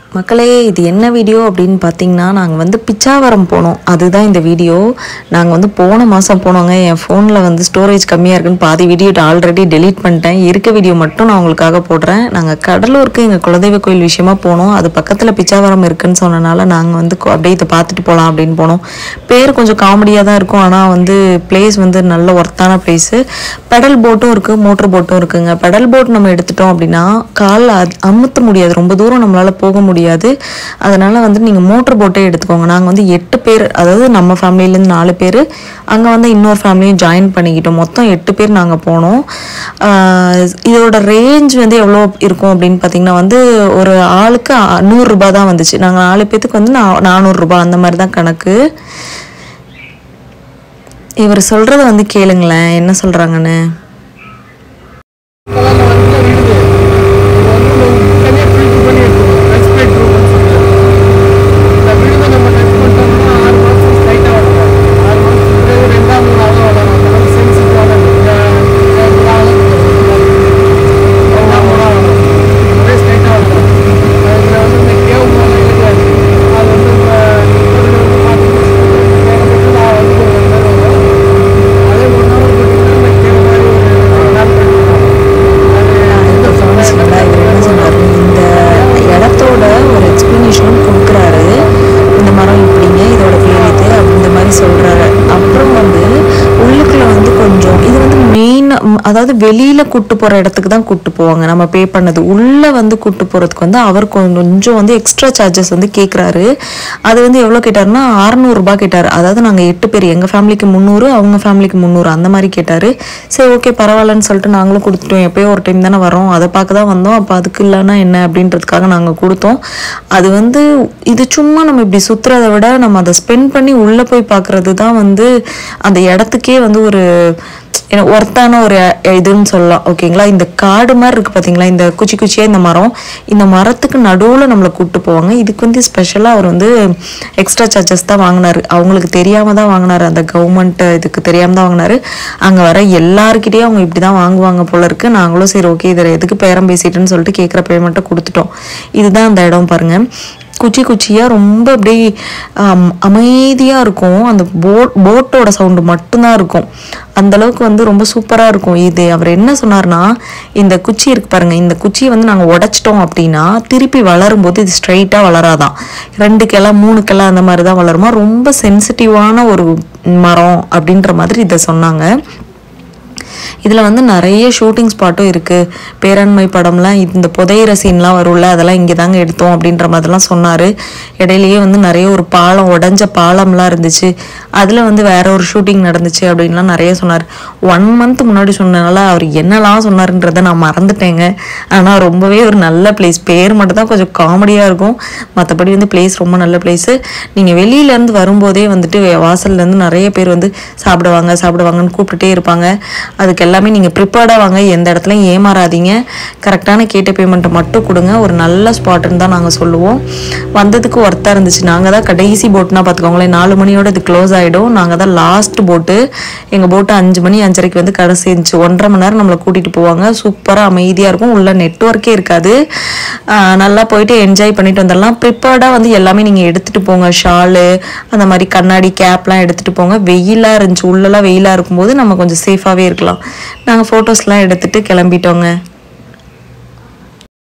மக்களே இது என்ன வீடியோ அப்படின்னு பார்த்தீங்கன்னா நாங்கள் வந்து பிச்சாவரம் போனோம். அதுதான் இந்த வீடியோ. நாங்கள் வந்து போன மாதம் போனோங்க. என் ஃபோனில் வந்து ஸ்டோரேஜ் கம்மியாக இருக்குன்னு பாதி வீடியோ ஆல்ரெடி டெலீட் பண்ணிட்டேன். இருக்க வீடியோ மட்டும் நான் உங்களுக்காக போடுறேன். நாங்கள் கடலூருக்கு எங்கள் குலதெய்வ கோயில் விஷயமா போனோம். அது பக்கத்தில் பிச்சாவரம் இருக்குன்னு சொன்னனால நாங்கள் வந்து அப்படியே இதை பார்த்துட்டு போகலாம் அப்படின்னு போனோம். பேர் கொஞ்சம் காமெடியாக தான் இருக்கும், ஆனால் வந்து பிளேஸ் வந்து நல்ல ஒர்த்தான பிளேஸு. பெடல் போட்டும் இருக்குது, மோட்டர் போட்டும் இருக்குங்க. பெடல் போட் நம்ம எடுத்துட்டோம் அப்படின்னா காலில் அமுத்த முடியாது, ரொம்ப தூரம் நம்மளால் போக முடியாது. அதனால வந்து நீங்கள் மோட்டர் போட்டே எடுத்துக்கோங்க. நாங்கள் வந்து 8 பேர், அதாவது நம்ம ஃபேமிலியிலேருந்து 4 பேர், அங்கே வந்து இன்னொரு ஃபேமிலியும் ஜாயின் பண்ணிக்கிட்டோம். மொத்தம் 8 பேர் நாங்கள் போனோம். இதோட ரேஞ்ச் வந்து எவ்வளோ இருக்கும் அப்படின்னு பார்த்தீங்கன்னா வந்து ஒரு ஆளுக்கு 100 ரூபா தான் வந்துச்சு. நாங்கள் 4 பேத்துக்கு வந்து 400 ரூபா அந்த மாதிரி தான் கணக்கு. இவர் சொல்கிறத வந்து கேளுங்களேன் என்ன சொல்கிறாங்கன்னு. அதாவது வெளியில கூட்டு போற இடத்துக்கு தான் கூட்டு போவாங்க. நம்ம பே பண்ணது உள்ள வந்து கூட்டு போறதுக்கு வந்து அவர் கொஞ்சம் வந்து எக்ஸ்ட்ரா சார்ஜஸ் வந்து கேட்குறாரு. அது வந்து எவ்வளோ கேட்டாருன்னா 600 ரூபாய் கேட்டார். அதாவது நாங்கள் 8 பேர், எங்கள் ஃபேமிலிக்கு 300, அவங்க ஃபேமிலிக்கு 300 அந்த மாதிரி கேட்டார். சரி ஓகே பரவாயில்லன்னு சொல்லிட்டு நாங்களும் கொடுத்துட்டோம். எப்போயோ ஒரு டைம் தானே வரோம், அதை பார்க்க தான் வந்தோம். அப்போ அதுக்கு இல்லைன்னா என்ன அப்படின்றதுக்காக நாங்கள் கொடுத்தோம். அது வந்து இது சும்மா நம்ம இப்படி சுற்றுறதை விட நம்ம அதை ஸ்பெண்ட் பண்ணி உள்ளே போய் பார்க்குறது தான் வந்து அந்த இடத்துக்கே வந்து ஒரு ஒர்த்தான ஒரு இதுன்னு சொல்லலாம். ஓகேங்களா, இந்த காடு மாதிரி இருக்குது பார்த்தீங்களா, இந்த குச்சி குச்சியாக இந்த மரம், இந்த மரத்துக்கு நடுவில் நம்மளை கூப்பிட்டு போவாங்க. இதுக்கு வந்து ஸ்பெஷலாக அவர் வந்து எக்ஸ்ட்ரா சார்ஜஸ் தான் வாங்கினார். அவங்களுக்கு தெரியாமல் தான் வாங்கினார், அந்த கவர்மெண்ட் இதுக்கு தெரியாமல் தான் வாங்கினார். அங்கே வர எல்லாருக்கிட்டேயும் அவங்க இப்படி தான் வாங்குவாங்க போல இருக்குது. நாங்களும் சரி ஓகே இதில் எதுக்கு பேரம் பேசிட்டுன்னு சொல்லிட்டு கேட்குற பேமெண்ட்டை கொடுத்துட்டோம். இதுதான் அந்த இடம் பாருங்கள். குச்சி குச்சியாக ரொம்ப அப்படியே அமைதியாக இருக்கும். அந்த போட்டோட சவுண்டு மட்டும்தான் இருக்கும். அந்தளவுக்கு வந்து ரொம்ப சூப்பராக இருக்கும். இது அவர் என்ன சொன்னார்னா, இந்த குச்சி இருக்கு பாருங்கள், இந்த குச்சியை வந்து நாங்கள் உடைச்சிட்டோம் அப்படின்னா திருப்பி வளரும்போது இது ஸ்ட்ரைட்டாக வளராதான், 2 கிளை 3 கிளை அந்த மாதிரி தான் வளருமா. ரொம்ப சென்சிட்டிவான ஒரு மரம் அப்படின்ற மாதிரி இதை சொன்னாங்க. இதில் வந்து நிறைய ஷூட்டிங் ஸ்பாட்டும் இருக்குது. பேரண்மை படம்லாம் இந்த புதையிற சீன்லாம் வரும்ல, அதெல்லாம் இங்கே தாங்க எடுத்தோம் அப்படின்ற மாதிரிலாம் சொன்னார். இடையிலேயே வந்து நிறைய ஒரு பாலம், உடஞ்ச பாலம்லாம் இருந்துச்சு, அதில் வந்து வேற ஒரு ஷூட்டிங் நடந்துச்சு அப்படின்லாம் நிறைய சொன்னார். 1 மந்த் முன்னாடி சொன்னனால அவர் என்னெல்லாம் சொன்னார்ன்றதை நான் மறந்துட்டேங்க. ஆனால் ரொம்பவே ஒரு நல்ல பிளேஸ். பேர் மட்டும் தான் கொஞ்சம் காமெடியாக இருக்கும், மற்றபடி வந்து பிளேஸ் ரொம்ப நல்ல பிளேஸு. நீங்கள் வெளியிலேருந்து வரும்போதே வந்துட்டு வாசல்லேருந்து நிறைய பேர் வந்து சாப்பிடுவாங்கன்னு கூப்பிட்டுட்டே இருப்பாங்க. அதுக்கு எல்லாமே நீங்கள் ப்ரிப்பேர்டாக வாங்க, எந்த இடத்துலையும் ஏமாறாதீங்க. கரெக்டான கேட்ட பேமெண்ட்டை மட்டும் கொடுங்க. ஒரு நல்ல ஸ்பாட்டுன்னு தான் நாங்கள் சொல்லுவோம். வந்ததுக்கு ஒர்த்தாக இருந்துச்சு. நாங்கள் தான் கடைசி போட்டுனா பார்த்துக்கோங்களேன், 4 மணியோட இது க்ளோஸ் ஆகிடும். நாங்கள் தான் லாஸ்ட் போட்டு. எங்கள் போட்டு 5 மணி 5:30 வந்து கடை செஞ்சு 1.5 மணி நேரம் நம்மளை கூட்டிகிட்டு போவாங்க. சூப்பராக அமைதியாக இருக்கும், உள்ள நெட்வொர்க்கே இருக்காது. நல்லா போயிட்டு என்ஜாய் பண்ணிட்டு வந்துடலாம். ப்ரிப்பேர்டாக வந்து எல்லாமே நீங்கள் எடுத்துகிட்டு போங்க. ஷாலு அந்த மாதிரி கண்ணாடி கேப்லாம் எடுத்துகிட்டு போங்க. வெயிலாக இருந்துச்சு, உள்ளெல்லாம் வெயிலாக இருக்கும்போது நம்ம கொஞ்சம் சேஃபாகவே இருக்கலாம். நாங்கள் ஃபோட்டோஸ்லாம் எடுத்துகிட்டு கிளம்பிட்டோங்க.